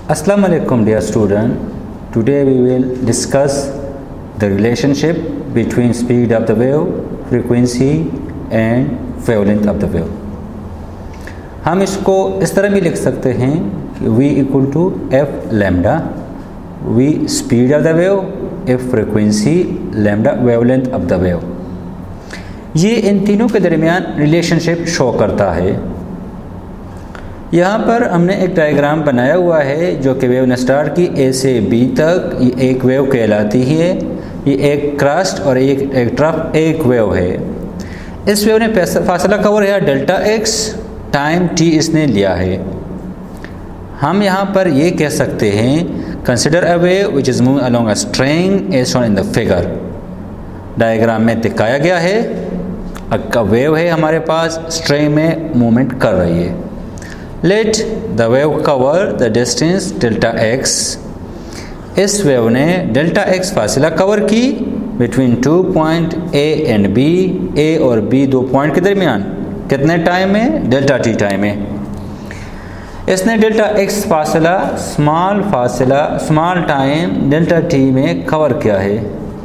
Assalamu alaikum dear student. Today we will discuss the relationship between speed of the wave, frequency and wavelength of the wave. हम इसको इस तरह भी लिख सकते हैं कि V equal to F lambda, V speed of the wave, F frequency, lambda wavelength of the wave. ये इन तीनों के दरमियान रिलेशनशिप शो करता है। यहाँ पर हमने एक डायग्राम बनाया हुआ है जो कि वेव ने स्टार्ट की ए से बी तक, ये एक वेव कहलाती है। ये एक क्रस्ट और एक ट्रफ एक वेव है। इस वेव ने फासला कवर है डेल्टा एक्स, टाइम टी इसने लिया है। हम यहाँ पर ये कह सकते हैं consider a wave which is moving along a string as shown in the figure. Diagram में दिखाया गया है अ वेव है हमारे पास, स्ट्रिंग में मूवमेंट कर रही है। Let the wave cover the distance delta x. इस वेव ने डेल्टा x फासला कवर की between 2 point A and B, A और B दो पॉइंट के दरमियान। कितने टाइम में? डेल्टा t टाइम में। इसने डेल्टा x फासला स्मॉल टाइम डेल्टा t में कवर किया है।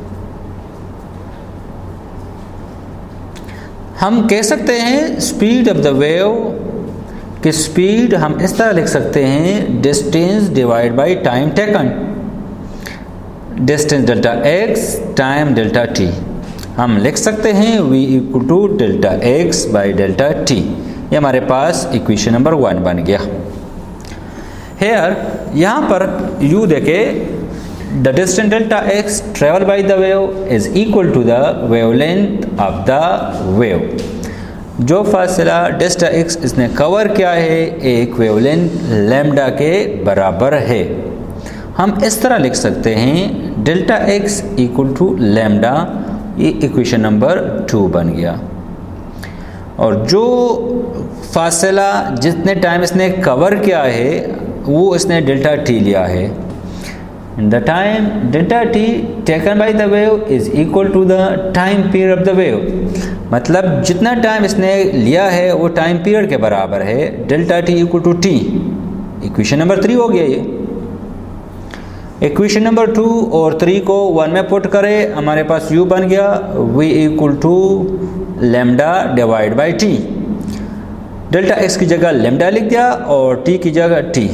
हम कह सकते हैं स्पीड ऑफ द वेव कि स्पीड हम इस तरह लिख सकते हैं distance divide by time taken. Distance delta x, time delta t. हम लिख सकते हैं v equal to delta x by delta t. ये हमारे पास इक्वेशन नंबर 1 बन गया। हेयर यहाँ पर u देखे the distance delta x travel by the wave is equal to the wavelength of the wave. जो फासला डेल्टा एक्स इसने कवर किया है एक वेवलेंथ लैम्डा के बराबर है। हम इस तरह लिख सकते हैं delta x equal to lambda. ये इक्वेशन नंबर 2 बन गया। और जो फासला जितने टाइम इसने कवर किया है वो इसने डेल्टा टी लिया है। The time delta t taken by the wave is equal to the time period of the wave. मतलब जितना टाइम इसने लिया है वो टाइम पीरियड के बराबर है। Delta t equal to T. Equation number 3 हो गया ये। इक्वेशन नंबर 2 और 3 को 1 में पुट करें, हमारे पास u बन गया v equal to lambda divide by T. Delta x की जगह लेमडा लिख दिया और t की जगह t।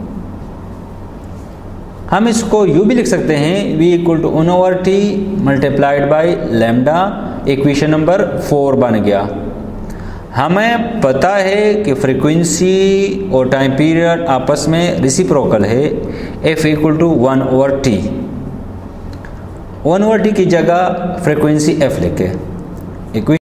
हम इसको u भी लिख सकते हैं v equal to 1/t multiplied by lambda. Equation number 4 बन गया। हमें पता है कि फ्रीक्वेंसी और टाइम पीरियड आपस में रेसिप्रोकल है। f equal to 1/t। 1/t की जगह फ्रीक्वेंसी f लिखे।